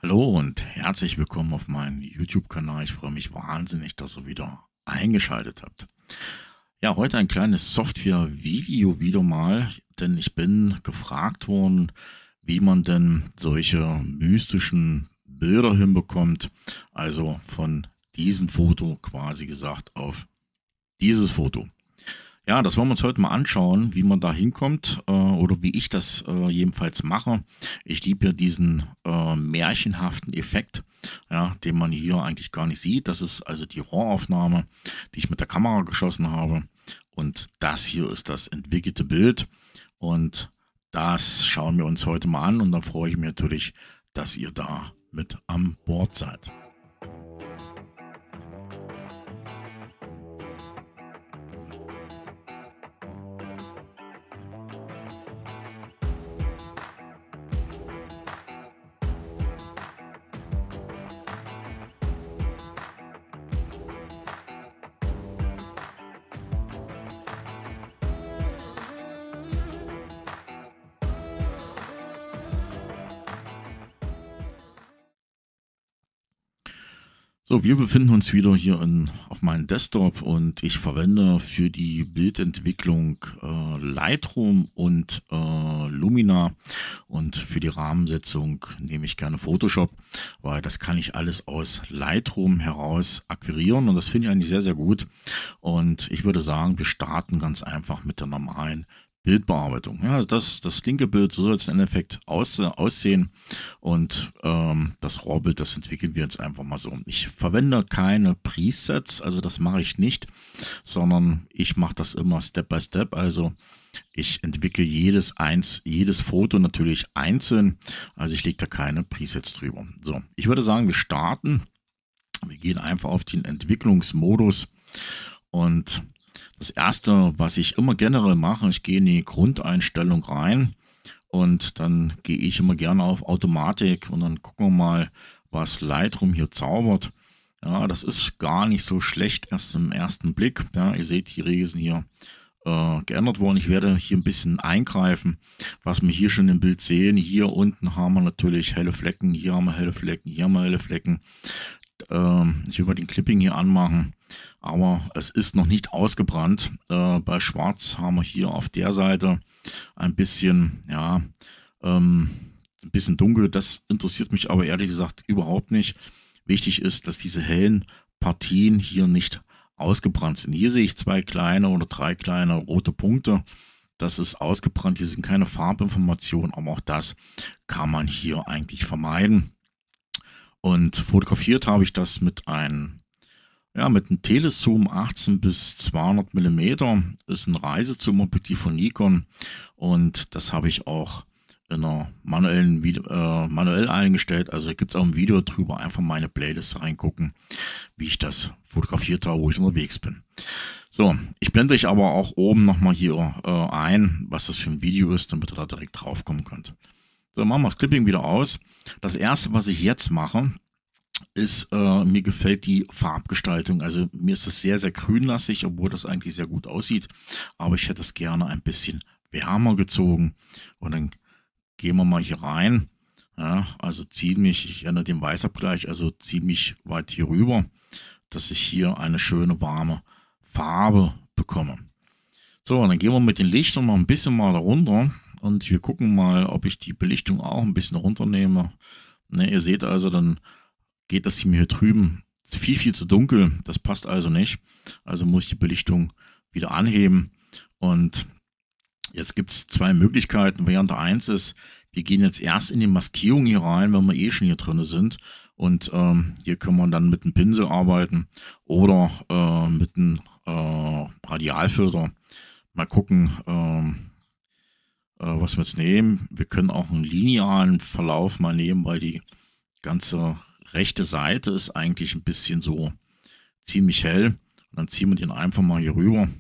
Hallo und herzlich willkommen auf meinem YouTube-Kanal. Ich freue mich wahnsinnig, dass ihr wieder eingeschaltet habt. Ja, heute ein kleines Software-Video wieder mal, denn ich bin gefragt worden, wie man denn solche mystischen Bilder hinbekommt. Also von diesem Foto quasi gesagt auf dieses Foto. Ja, das wollen wir uns heute mal anschauen, wie man da hinkommt oder wie ich das jedenfalls mache. Ich liebe ja diesen märchenhaften Effekt, ja, den man hier eigentlich gar nicht sieht. Das ist also die RAW-Aufnahme, die ich mit der Kamera geschossen habe. Und das hier ist das entwickelte Bild. Und das schauen wir uns heute mal an. Und da freue ich mich natürlich, dass ihr da mit an Bord seid. So, wir befinden uns wieder hier auf meinem Desktop und ich verwende für die Bildentwicklung Lightroom und Lumina und für die Rahmensetzung nehme ich gerne Photoshop, weil das kann ich alles aus Lightroom heraus akquirieren und das finde ich eigentlich sehr, sehr gut. Und ich würde sagen, wir starten ganz einfach mit der normalen Bildbearbeitung. Ja, das linke Bild, so soll es im Endeffekt aussehen und das RAW-Bild, das entwickeln wir jetzt einfach mal so. Ich verwende keine Presets, also das mache ich nicht, sondern ich mache das immer Step by Step, also ich entwickle jedes Foto natürlich einzeln, also ich lege da keine Presets drüber. So, ich würde sagen, wir starten, wir gehen einfach auf den Entwicklungsmodus und das erste, was ich immer generell mache, ich gehe in die Grundeinstellung rein und dann gehe ich immer gerne auf Automatik und dann gucken wir mal, was Lightroom hier zaubert. Ja, das ist gar nicht so schlecht erst im ersten Blick. Ja, ihr seht, die Regeln sind hier geändert worden. Ich werde hier ein bisschen eingreifen, was wir hier schon im Bild sehen. Hier unten haben wir natürlich helle Flecken, hier haben wir helle Flecken, hier haben wir helle Flecken. Ich will mal den Clipping hier anmachen, aber es ist noch nicht ausgebrannt. Bei Schwarz haben wir hier auf der Seite ein bisschen, ja, ein bisschen dunkel. Das interessiert mich aber ehrlich gesagt überhaupt nicht. Wichtig ist, dass diese hellen Partien hier nicht ausgebrannt sind. Hier sehe ich 2 kleine oder 3 kleine rote Punkte. Das ist ausgebrannt. Hier sind keine Farbinformationen, aber auch das kann man hier eigentlich vermeiden. Und fotografiert habe ich das mit einem Telezoom 18 bis 200 mm. Ist ein Reisezoom-Objektiv von Nikon und das habe ich auch in einer manuell eingestellt. Also gibt es auch ein Video drüber. Einfach meine Playlist reingucken, wie ich das fotografiert habe, wo ich unterwegs bin. So, ich blende euch aber auch oben nochmal hier ein, was das für ein Video ist, damit ihr da direkt drauf kommen könnt. So, machen wir das Clipping wieder aus. Das erste, was ich jetzt mache, ist, mir gefällt die Farbgestaltung. Also mir ist es sehr, sehr grünlastig, obwohl das eigentlich sehr gut aussieht. Aber ich hätte es gerne ein bisschen wärmer gezogen. Und dann gehen wir mal hier rein. Ja, also ich ändere den Weißabgleich, also ziehe mich weit hier rüber, dass ich hier eine schöne warme Farbe bekomme. So, und dann gehen wir mit den Lichtern noch ein bisschen mal runter. Und wir gucken mal, ob ich die Belichtung auch ein bisschen runternehme. Ne, ihr seht also, dann geht das mir hier drüben viel, viel zu dunkel. Das passt also nicht. Also muss ich die Belichtung wieder anheben. Und jetzt gibt es 2 Möglichkeiten. Variante 1 ist, wir gehen jetzt erst in die Maskierung hier rein, wenn wir eh schon hier drin sind. Und hier können wir dann mit einem Pinsel arbeiten oder mit einem Radialfilter. Mal gucken, was wir jetzt nehmen. Wir können auch einen linearen Verlauf mal nehmen, weil die ganze rechte Seite ist eigentlich ein bisschen so ziemlich hell. Und dann ziehen wir den einfach mal hier rüber.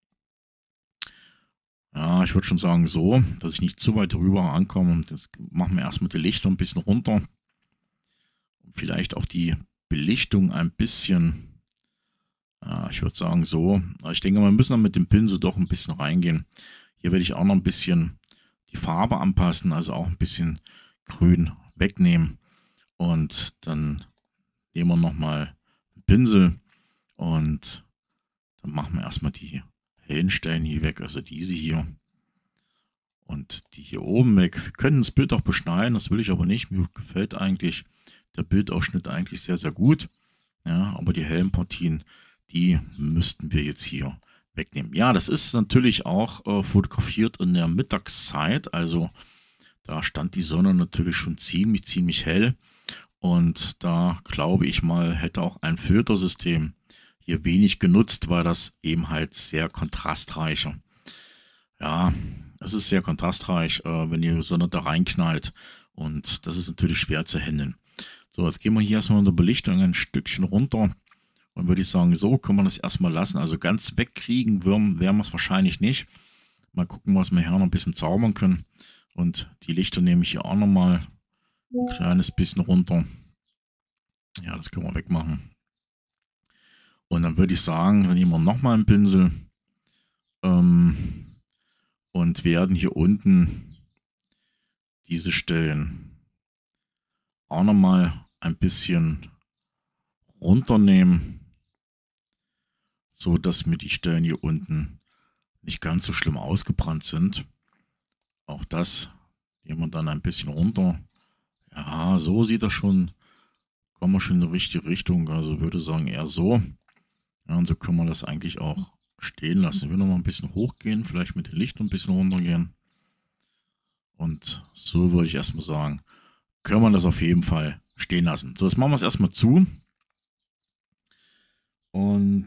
Ja, ich würde schon sagen so, dass ich nicht zu weit rüber ankomme. Das machen wir erst mit den Lichtern ein bisschen runter. Und vielleicht auch die Belichtung ein bisschen, ja, ich würde sagen so. Aber ich denke, wir müssen dann mit dem Pinsel doch ein bisschen reingehen. Hier werde ich auch noch ein bisschen die Farbe anpassen, also auch ein bisschen grün wegnehmen. Und dann nehmen wir nochmal einen Pinsel und dann machen wir erstmal die hellen Stellen hier weg, also diese hier. Und die hier oben weg. Wir können das Bild auch beschneiden, das will ich aber nicht. Mir gefällt eigentlich der Bildausschnitt eigentlich sehr, sehr gut. Ja, aber die hellen Partien, die müssten wir jetzt hier wegnehmen. Ja, das ist natürlich auch fotografiert in der Mittagszeit. Also da stand die Sonne natürlich schon ziemlich, ziemlich hell. Und da glaube ich mal, hätte auch ein Filtersystem hier wenig genutzt, weil das eben halt sehr kontrastreicher. Ja, es ist sehr kontrastreich, wenn die Sonne da reinknallt. Und das ist natürlich schwer zu handeln. So, jetzt gehen wir hier erstmal in der Belichtung ein Stückchen runter. Und würde ich sagen, so können wir das erstmal lassen. Also ganz wegkriegen werden wir es wahrscheinlich nicht. Mal gucken, was wir hier noch ein bisschen zaubern können. Und die Lichter nehme ich hier auch nochmal ein kleines bisschen runter. Ja, das können wir wegmachen. Und dann würde ich sagen, dann nehmen wir nochmal einen Pinsel. Und werden hier unten diese Stellen auch nochmal ein bisschen runternehmen, so dass mir die Stellen hier unten nicht ganz so schlimm ausgebrannt sind. Auch das nehmen wir dann ein bisschen runter. Ja, so sieht das schon, kommen wir schon in die richtige Richtung. Also würde sagen eher so. Ja, und so können wir das eigentlich auch stehen lassen. Ich will noch mal ein bisschen hochgehen, vielleicht mit dem Licht ein bisschen runtergehen. Und so würde ich erstmal sagen, können wir das auf jeden Fall stehen lassen. So, jetzt machen wir es erstmal zu. Und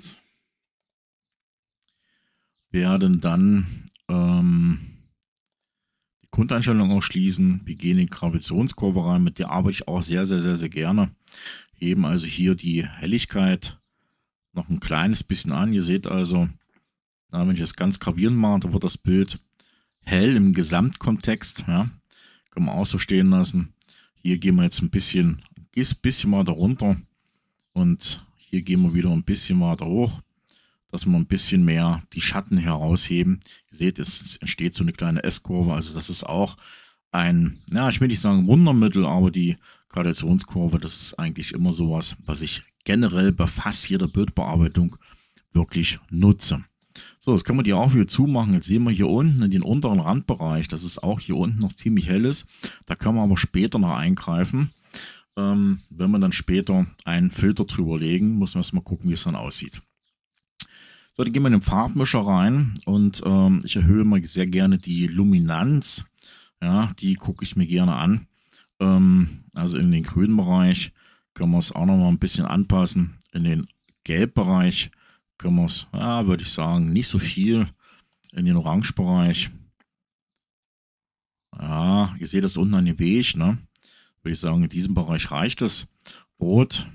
werden dann die Grundeinstellung auch schließen. Wir gehen in die Gravitationskurve rein, mit der arbeite ich auch sehr, sehr, sehr, sehr gerne. Heben also hier die Helligkeit noch ein kleines bisschen an. Ihr seht also, wenn ich das ganz gravierend mache, dann wird das Bild hell im Gesamtkontext. Ja, können wir auch so stehen lassen. Hier gehen wir jetzt ein bisschen weiter runter und hier gehen wir wieder ein bisschen weiter hoch, dass wir ein bisschen mehr die Schatten herausheben. Ihr seht, es entsteht so eine kleine S-Kurve. Also das ist auch ein, ja, ich will nicht sagen Wundermittel, aber die Gradationskurve, das ist eigentlich immer sowas, was ich generell bei fast jeder Bildbearbeitung wirklich nutze. So, jetzt können wir die auch wieder zumachen. Jetzt sehen wir hier unten in den unteren Randbereich, dass es auch hier unten noch ziemlich hell ist. Da können wir aber später noch eingreifen. Wenn wir dann später einen Filter drüber legen, muss man erstmal gucken, wie es dann aussieht. So, dann gehen wir in den Farbmischer rein und ich erhöhe mal sehr gerne die Luminanz. Ja, die gucke ich mir gerne an. Also in den grünen Bereich können wir es auch noch mal ein bisschen anpassen. In den Gelbbereich können wir es, ja, würde ich sagen, nicht so viel. In den Orangebereich. Ja, ihr seht das unten an dem Weg, ne? Würde ich sagen, in diesem Bereich reicht es. Rot.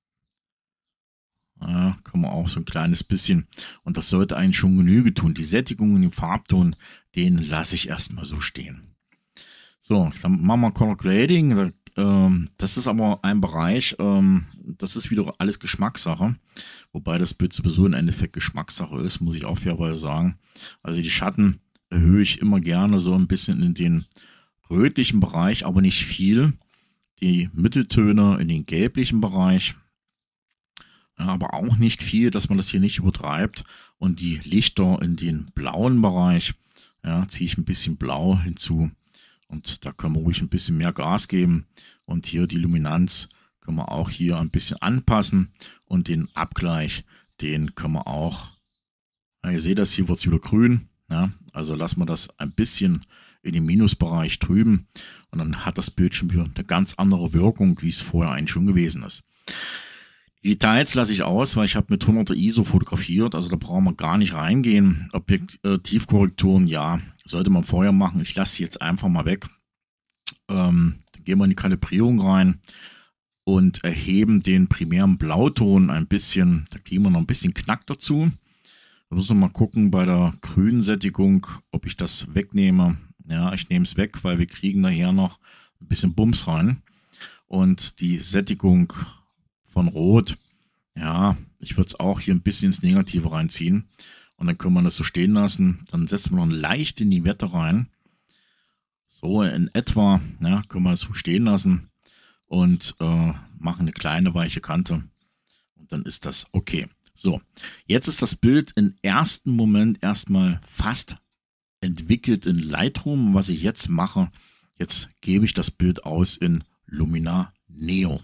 Ja, können wir auch so ein kleines bisschen. Und das sollte eigentlich schon Genüge tun. Die Sättigung und den Farbton, den lasse ich erstmal so stehen. So, dann machen wir Color Grading. Das ist aber ein Bereich, das ist wieder alles Geschmackssache. Wobei das Bild sowieso im Endeffekt Geschmackssache ist, muss ich auch fairerweise sagen. Also die Schatten erhöhe ich immer gerne so ein bisschen in den rötlichen Bereich, aber nicht viel. Die Mitteltöne in den gelblichen Bereich. Ja, aber auch nicht viel, dass man das hier nicht übertreibt. Und die Lichter in den blauen Bereich, ja, ziehe ich ein bisschen blau hinzu. Und da können wir ruhig ein bisschen mehr Gas geben. Und hier die Luminanz können wir auch hier ein bisschen anpassen. Und den Abgleich, den können wir auch, ja, ihr seht das, hier wird es wieder grün. Ja, also lassen wir das ein bisschen in den Minusbereich drüben. Und dann hat das Bild schon wieder eine ganz andere Wirkung, wie es vorher eigentlich schon gewesen ist. Die Details lasse ich aus, weil ich habe mit 100er ISO fotografiert, also da brauchen wir gar nicht reingehen. Objektivkorrekturen, ja, sollte man vorher machen. Ich lasse sie jetzt einfach mal weg. Dann gehen wir in die Kalibrierung rein und erheben den primären Blauton ein bisschen. Da kriegen wir noch ein bisschen Knack dazu. Da müssen wir mal gucken bei der grünen Sättigung, ob ich das wegnehme. Ja, ich nehme es weg, weil wir kriegen nachher noch ein bisschen Bums rein. Und die Sättigung von Rot, ja, ich würde es auch hier ein bisschen ins Negative reinziehen. Und dann können wir das so stehen lassen. Dann setzen wir noch leicht in die Wette rein. So in etwa, ja, können wir das so stehen lassen. und mache eine kleine weiche Kante und dann ist das okay. So, jetzt ist das Bild im ersten Moment erstmal fast entwickelt in Lightroom. Was ich jetzt mache, jetzt gebe ich das Bild aus in Luminar Neo.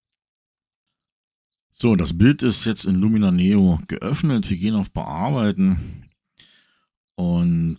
So, das Bild ist jetzt in Luminar Neo geöffnet. Wir gehen auf Bearbeiten und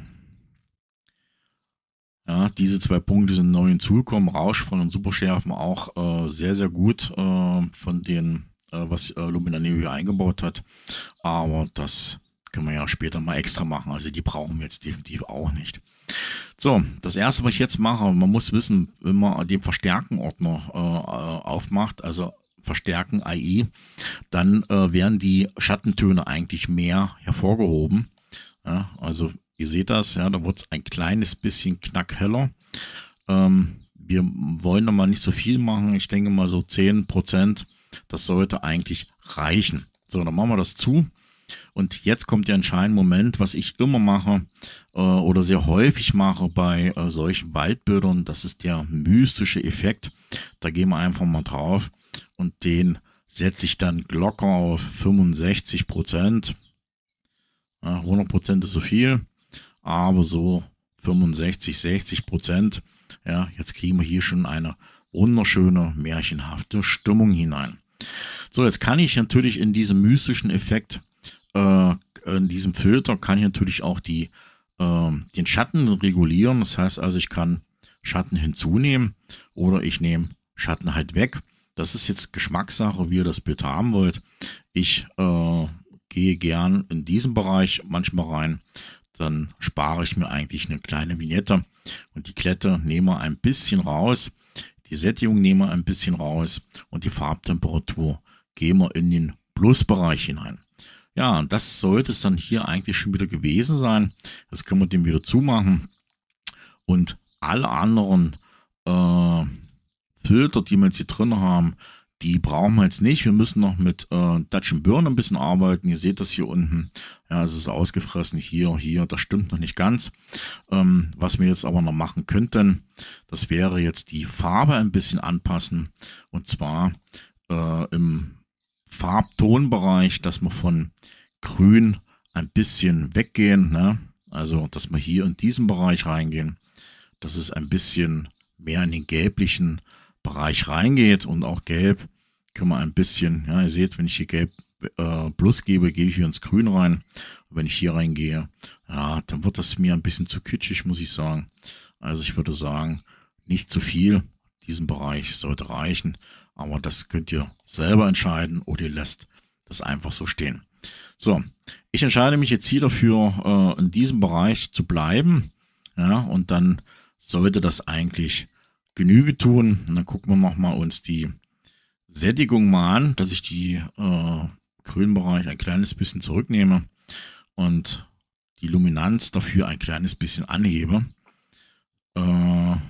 ja, diese zwei Punkte sind neu hinzugekommen. Rauschvoll und Superschärfen auch sehr, sehr gut von den, was Luminar Neo hier eingebaut hat. Aber das können wir ja später mal extra machen. Also die brauchen wir jetzt definitiv auch nicht. So, das erste, was ich jetzt mache, man muss wissen, wenn man den Verstärken-Ordner aufmacht, also Verstärken AI, dann werden die Schattentöne eigentlich mehr hervorgehoben. Ja, also ihr seht das, ja, da wird es ein kleines bisschen knackheller. Wir wollen noch mal nicht so viel machen. Ich denke mal so 10%. Das sollte eigentlich reichen. So, dann machen wir das zu. Und jetzt kommt der entscheidende Moment, was ich immer mache oder sehr häufig mache bei solchen Waldbildern. Das ist der mystische Effekt. Da gehen wir einfach mal drauf und den setze ich dann locker auf 65%. Ja, 100% ist so viel, aber so 65, 60%. Ja, jetzt kriegen wir hier schon eine wunderschöne, märchenhafte Stimmung hinein. So, jetzt kann ich natürlich in diesem mystischen Effekt, in diesem Filter, kann ich natürlich auch den Schatten regulieren. Das heißt also, ich kann Schatten hinzunehmen oder ich nehme Schatten halt weg. Das ist jetzt Geschmackssache, wie ihr das Bild haben wollt. Ich gehe gern in diesen Bereich manchmal rein. Dann spare ich mir eigentlich eine kleine Vignette und die Klette nehme ein bisschen raus. Die Sättigung nehmen wir ein bisschen raus und die Farbtemperatur gehen wir in den Plusbereich hinein. Ja, und das sollte es dann hier eigentlich schon wieder gewesen sein. Jetzt können wir den wieder zumachen und alle anderen Filter, die wir jetzt hier drin haben, die brauchen wir jetzt nicht. Wir müssen noch mit Dutch & Burn ein bisschen arbeiten. Ihr seht das hier unten. Ja, es ist ausgefressen. Hier, das stimmt noch nicht ganz. Was wir jetzt aber noch machen könnten, das wäre jetzt die Farbe ein bisschen anpassen. Und zwar im Farbtonbereich, dass wir von Grün ein bisschen weggehen. Ne? Also, dass wir hier in diesen Bereich reingehen. Dass es ein bisschen mehr in den gelblichen Bereich reingeht und auch gelb können wir ein bisschen, ja, ihr seht, wenn ich hier gelb plus gebe, gehe ich hier ins Grün rein. Und wenn ich hier reingehe, ja, dann wird das mir ein bisschen zu kitschig, muss ich sagen. Also ich würde sagen, nicht zu viel. Diesen Bereich sollte reichen. Aber das könnt ihr selber entscheiden oder ihr lasst das einfach so stehen. So, ich entscheide mich jetzt hier dafür, in diesem Bereich zu bleiben. Ja, und dann sollte das eigentlich Genüge tun. Und dann gucken wir nochmal uns die Sättigung mal an, dass ich die grünen Bereich ein kleines bisschen zurücknehme und die Luminanz dafür ein kleines bisschen anhebe. Ja,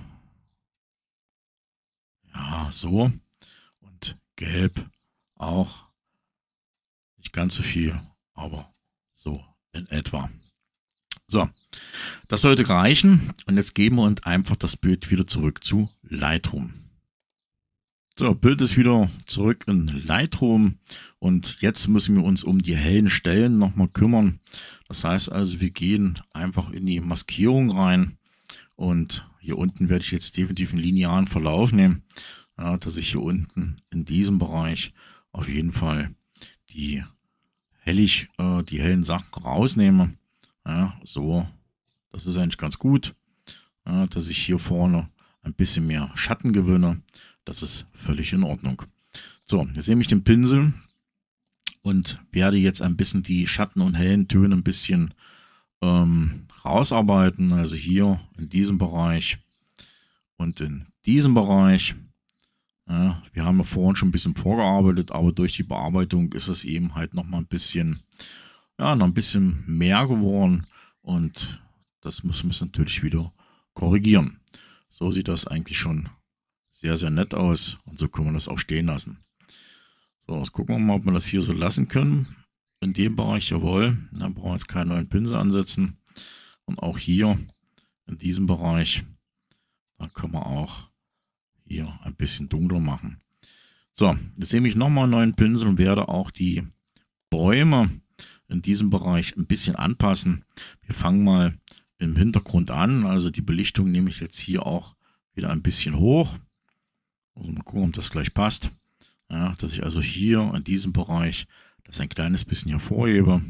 so. Und gelb auch. Nicht ganz so viel, aber so in etwa. So, das sollte reichen. Und jetzt geben wir uns einfach das Bild wieder zurück zu Lightroom. So, Bild ist wieder zurück in Lightroom und jetzt müssen wir uns um die hellen Stellen nochmal kümmern. Das heißt also, wir gehen einfach in die Maskierung rein und hier unten werde ich jetzt definitiv einen linearen Verlauf nehmen, ja, dass ich hier unten in diesem Bereich auf jeden Fall die hellen Sachen rausnehme. Ja, so, das ist eigentlich ganz gut, ja, dass ich hier vorne ein bisschen mehr Schatten gewinne. Das ist völlig in Ordnung. So, jetzt nehme ich den Pinsel und werde jetzt ein bisschen die Schatten und hellen Töne ein bisschen rausarbeiten. Also hier in diesem Bereich und in diesem Bereich. Ja, wir haben ja vorhin schon ein bisschen vorgearbeitet, aber durch die Bearbeitung ist es eben halt noch mal ein bisschen, ja, noch ein bisschen mehr geworden und das müssen wir natürlich wieder korrigieren. So sieht das eigentlich schon sehr, sehr nett aus und so können wir das auch stehen lassen. So, jetzt gucken wir mal, ob wir das hier so lassen können. In dem Bereich, jawohl, dann brauchen wir jetzt keinen neuen Pinsel ansetzen. Und auch hier in diesem Bereich, da können wir auch hier ein ein bisschen dunkler machen. So, jetzt nehme ich nochmal einen neuen Pinsel und werde auch die Bäume in diesem Bereich ein bisschen anpassen. Wir fangen mal im Hintergrund an, also die Belichtung nehme ich jetzt hier auch wieder ein bisschen hoch. Also mal gucken, ob das gleich passt. Ja, dass ich also hier in diesem Bereich das ein kleines bisschen hervorhebe.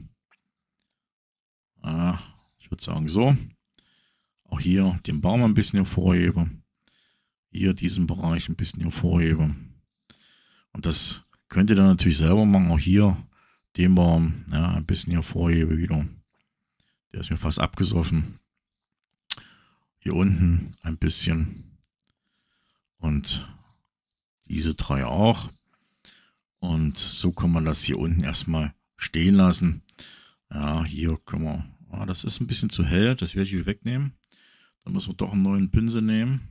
Ja, ich würde sagen so. Auch hier den Baum ein bisschen hervorhebe. Hier diesen Bereich ein bisschen hervorhebe. Und das könnt ihr dann natürlich selber machen. Auch hier den Baum ein bisschen hervorhebe wieder. Der ist mir fast abgesoffen. Hier unten ein bisschen. Und diese drei auch. Und so kann man das hier unten erstmal stehen lassen. Ja, hier können wir. Das ist ein bisschen zu hell. Das werde ich wieder wegnehmen. Dann müssen wir doch einen neuen Pinsel nehmen.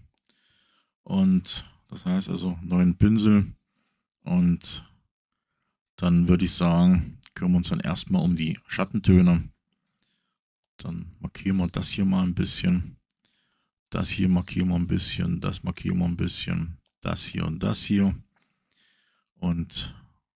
Und das heißt also neuen Pinsel. Und dann würde ich sagen, kümmern wir uns dann erstmal um die Schattentöne. Dann markieren wir das hier mal ein bisschen. Das hier markieren wir ein bisschen. Das markieren wir ein bisschen. Das hier und das hier. Und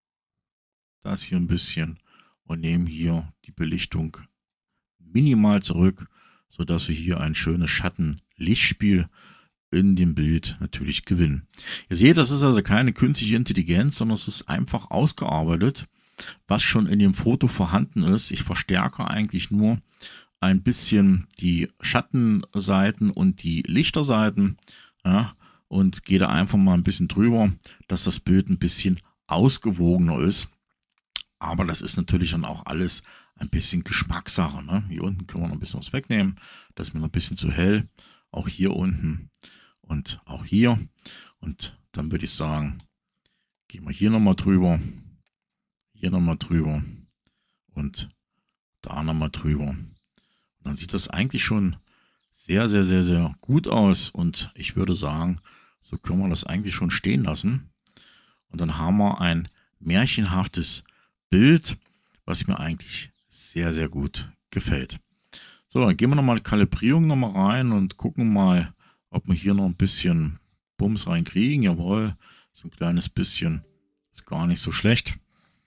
das hier ein bisschen. Und nehmen hier die Belichtung minimal zurück, sodass wir hier ein schönes Schatten-Lichtspiel in dem Bild natürlich gewinnen. Ihr seht, das ist also keine künstliche Intelligenz, sondern es ist einfach ausgearbeitet, was schon in dem Foto vorhanden ist. Ich verstärke eigentlich nur ein bisschen die Schattenseiten und die Lichterseiten, ja, und gehe da einfach mal ein bisschen drüber, dass das Bild ein bisschen ausgewogener ist. Aber das ist natürlich dann auch alles ein bisschen Geschmackssache. Ne? Hier unten können wir noch ein bisschen was wegnehmen. Das ist mir noch ein bisschen zu hell. Auch hier unten und auch hier. Und dann würde ich sagen, gehen wir hier nochmal drüber. Hier nochmal drüber. Und da nochmal drüber. Und dann sieht das eigentlich schon sehr, sehr, sehr, sehr gut aus. Und ich würde sagen, so können wir das eigentlich schon stehen lassen. Und dann haben wir ein märchenhaftes Bild, was mir eigentlich sehr, sehr gut gefällt. So, dann gehen wir nochmal die Kalibrierung nochmal rein und gucken mal, ob wir hier noch ein bisschen Bums reinkriegen. Jawohl, so ein kleines bisschen ist gar nicht so schlecht.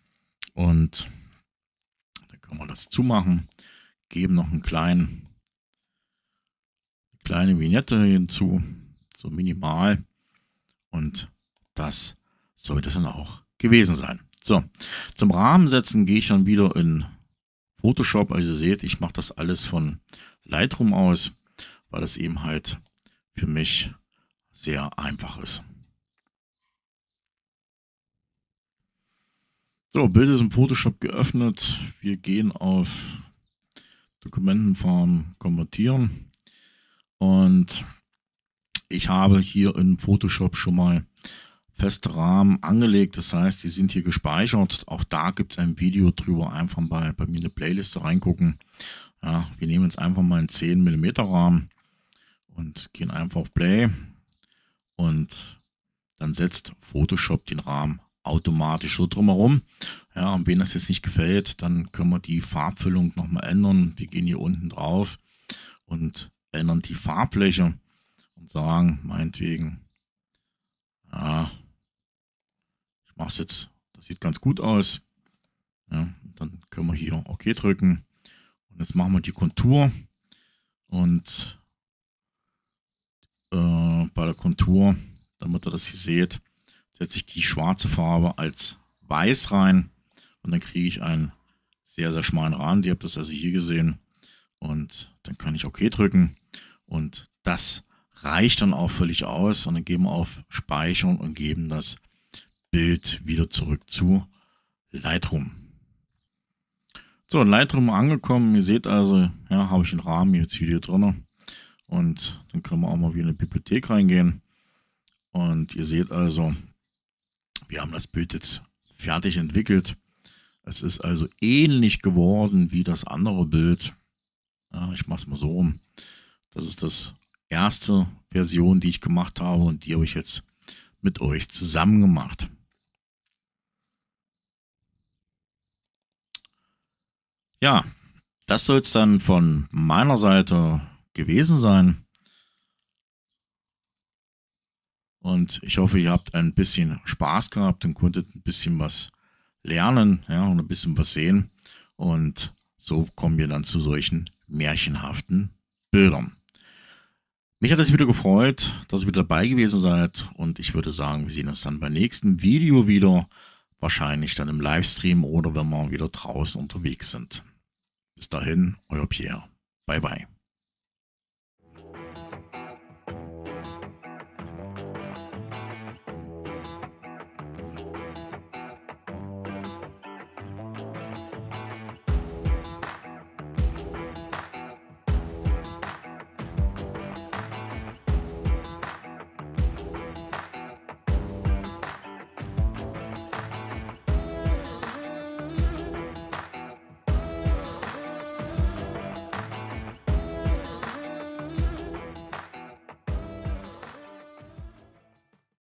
Und dann können wir das zumachen, geben noch eine kleine Vignette hinzu, so minimal. Und das sollte es dann auch gewesen sein. So, zum Rahmen setzen gehe ich dann wieder in Photoshop. Also ihr seht, ich mache das alles von Lightroom aus, weil das eben halt für mich sehr einfach ist. So, Bild ist im Photoshop geöffnet. Wir gehen auf Dokumentenfarben konvertieren. Und ich habe hier in Photoshop schon mal feste Rahmen angelegt, das heißt, die sind hier gespeichert. Auch da gibt es ein Video drüber, einfach bei mir in eine Playliste reingucken. Ja, wir nehmen jetzt einfach mal einen 10 mm Rahmen und gehen einfach auf Play und dann setzt Photoshop den Rahmen automatisch so drumherum. Ja, und wenn das jetzt nicht gefällt, dann können wir die Farbfüllung nochmal ändern. Wir gehen hier unten drauf und ändern die Farbfläche und sagen meinetwegen, ja, ich mache es jetzt, das sieht ganz gut aus. Ja, dann können wir hier OK drücken. Und jetzt machen wir die Kontur. Und bei der Kontur, damit ihr das hier seht, setze ich die schwarze Farbe als weiß rein. Und dann kriege ich einen sehr, sehr schmalen Rand. Ihr habt das also hier gesehen. Und dann kann ich OK drücken. Und das reicht dann auch völlig aus. Und dann gehen wir auf Speichern und geben das Bild wieder zurück zu Lightroom. So, in Lightroom angekommen. Ihr seht also, ja, habe ich den Rahmen jetzt wieder drin. Und dann können wir auch mal wieder in die Bibliothek reingehen. Und ihr seht also, wir haben das Bild jetzt fertig entwickelt. Es ist also ähnlich geworden wie das andere Bild. Ja, ich mache es mal so rum. Das ist das erste Version, die ich gemacht habe. Und die habe ich jetzt mit euch zusammen gemacht. Ja, das soll es dann von meiner Seite gewesen sein. Und ich hoffe, ihr habt ein bisschen Spaß gehabt und konntet ein bisschen was lernen, ja, und ein bisschen was sehen. Und so kommen wir dann zu solchen märchenhaften Bildern. Mich hat es wieder gefreut, dass ihr wieder dabei gewesen seid. Und ich würde sagen, wir sehen uns dann beim nächsten Video wieder. Wahrscheinlich dann im Livestream oder wenn wir wieder draußen unterwegs sind. Bis dahin, euer Pierre. Bye bye.